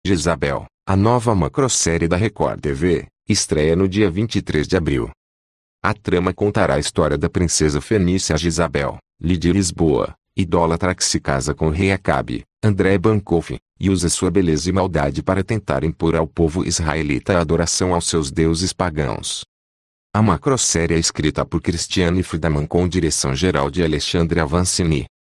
Jezabel, a nova macrossérie da Record TV, estreia no dia 23 de abril. A trama contará a história da princesa fenícia Jezabel, Lídia Lisboa, idólatra que se casa com o rei Acabe, André Bancoff, e usa sua beleza e maldade para tentar impor ao povo israelita a adoração aos seus deuses pagãos. A macrossérie é escrita por Cristiane Friedemann com direção geral de Alexandre Avancini.